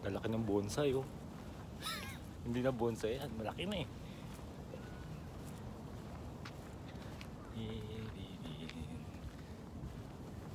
Lalaki ng bonsai oh. Hindi na bonsai yan, malaki na eh.